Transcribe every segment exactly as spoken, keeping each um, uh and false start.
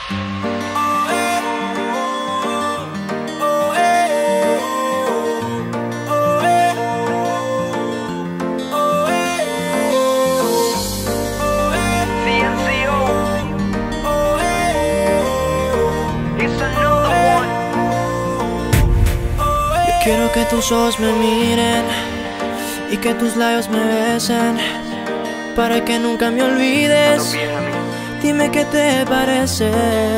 Quiero que tus ojos me miren y que tus labios me besen, para que nunca me olvides. Dime qué te parece.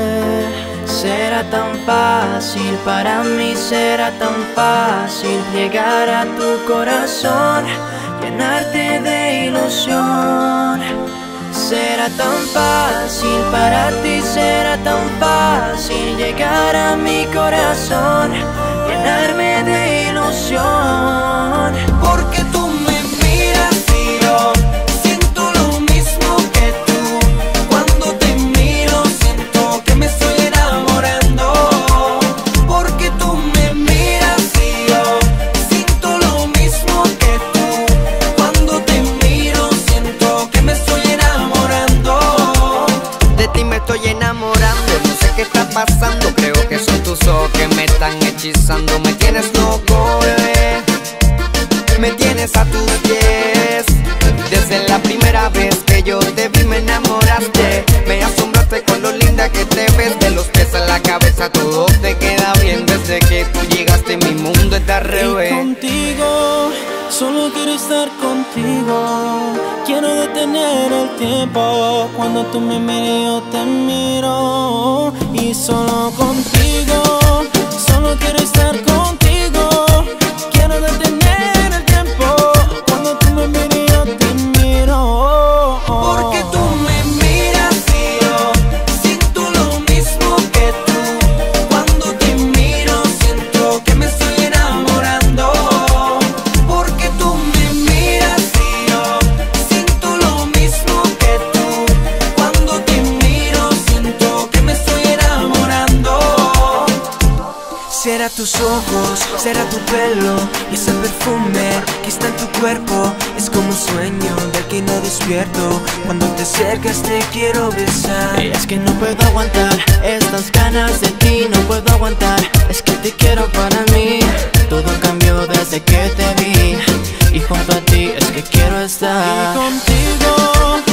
Será tan fácil para mí, será tan fácil llegar a tu corazón, llenarte de ilusión. Será tan fácil para ti, será tan fácil llegar a mi corazón, llenarme de ilusión. Porque tú me miras y yo siento lo mismo que tú. Cuando te miro siento que me estoy enamorando. Porque tú me miras y yo siento lo mismo que tú. Cuando te miro siento que me estoy enamorando. De ti me estoy enamorando, no sé qué está pasando. Creo que son tus ojos que me están hechizando. Me tienes loco, bebé, me tienes a tus pies. Desde la primera vez que yo te vi me enamoraste. Me asombraste con lo linda que te ves. De los pies a la cabeza todo te queda bien. Desde que tú llegaste mi mundo está al revés. Y contigo, solo quiero estar contigo. Quiero detener el tiempo. Cuando tú me mires yo te miro. Y solo contigo, solo quiero estar contigo. Quiero detener el tiempo. Cuando tú me mires yo te miro. Porque tú me miras y yo siento lo mismo que tú. Cuando te miro siento que me estoy enamorando. Porque tú me miras y yo siento lo mismo que tú. Cuando te miro siento que me estoy enamorando. Será tus ojos, será tu pelo y ese perfume que está en tu cuerpo. Es como un sueño del que no despierto. Cuando te acercas te quiero besar. Es que no puedo aguantar estas ganas de ti, no puedo aguantar. Es que te quiero para mí. Todo cambió desde que te vi y junto a ti es que quiero estar. Y contigo